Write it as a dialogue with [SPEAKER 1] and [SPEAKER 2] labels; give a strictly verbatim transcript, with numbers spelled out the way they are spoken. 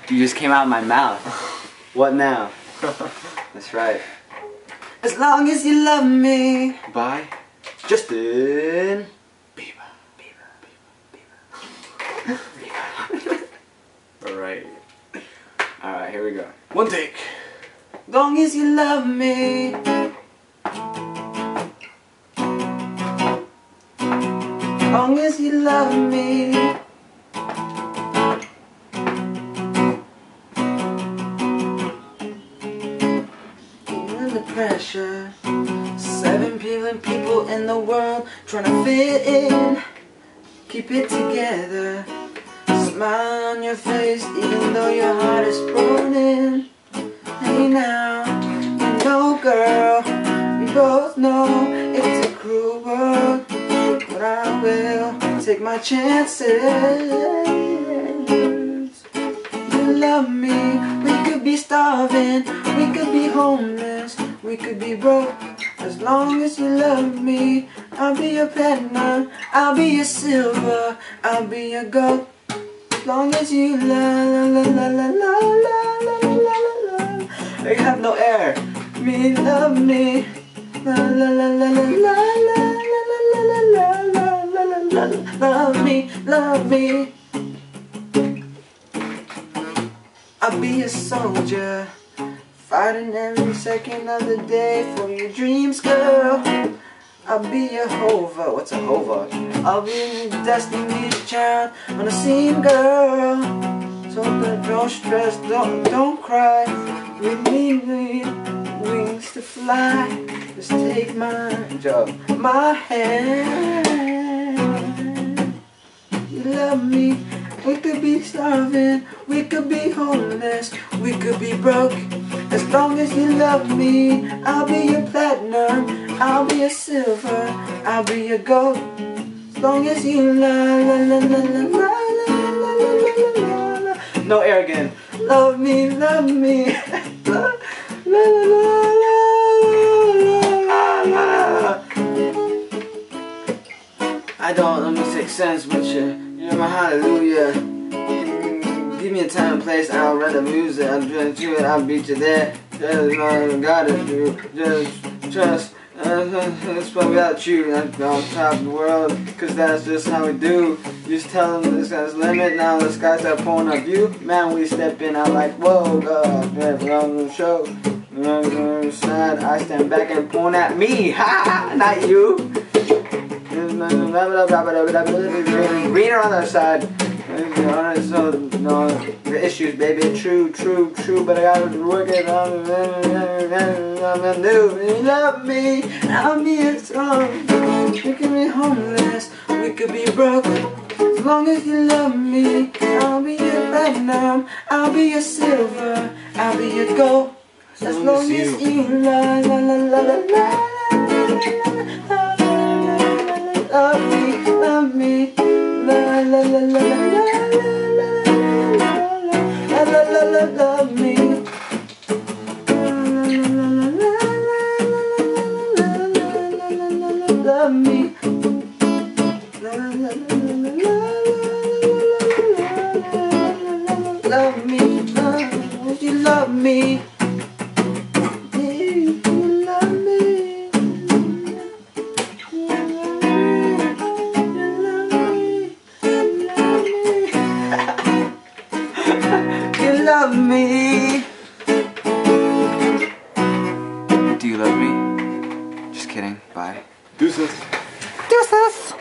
[SPEAKER 1] You just came out of my mouth. What now? That's right. As long as you love me. By Justin Beiber. Beiber. Beiber. Beiber. Alright. Alright, here we go. One take. As long as you love me. As long as you love me. Pressure, seven billion people in the world trying to fit in, keep it together, smile on your face even though your heart is broken. Hey now, you know girl, we both know it's a cruel world, but I will take my chances. You love me, we could be starving, we could be homeless, we could be broke. As long as you love me, I'll be your platinum, I'll be your silver, I'll be your gold. As long as you la la la la la la la la la la la. I have no air. Me love me. La la la la la la la la la la la la la la. Love me, love me. I'll be a soldier, fighting every second of the day for your dreams, girl. I'll be a hover. What's a hover? I'll be your destiny's child on the scene, girl. So don't stress, don't don't cry. We need wings to fly. Just take my job, my hand. You love me. We could be starving, we could be homeless, we could be broke. As long as you love me, I'll be your platinum, I'll be your silver, I'll be your gold. As long as you la la la la la la la la la la la. No air again. Love me, love me. La la la la la. I don't let me make sense with you. You're my hallelujah. Give me a time and place, I'll write the music. I'll do it, I'll beat you there. Just gotta do, just trust. That's why without you, I'm on top of the world. Cause that's just how we do. You just tell them this guy's limit. Now the skies are pulling up you. Man, we step in, I'm like, whoa, God, man, on the show. On the side, I stand back and point at me. Ha! Not you. Greener on the other side. So, no, the issues, baby. True, true, true. But I gotta work it on. You love me. I'll be a song. We could be homeless. We could be broke. As long as you love me, I'll be your platinum. I'll be your silver. I'll be your gold. As long as you la la la la la la. Love me, love me, la la la la la la la la la, love me, love me, love me, love you, love me. Love me. Do you love me? Just kidding. Bye.
[SPEAKER 2] Deuces.
[SPEAKER 1] Deuces.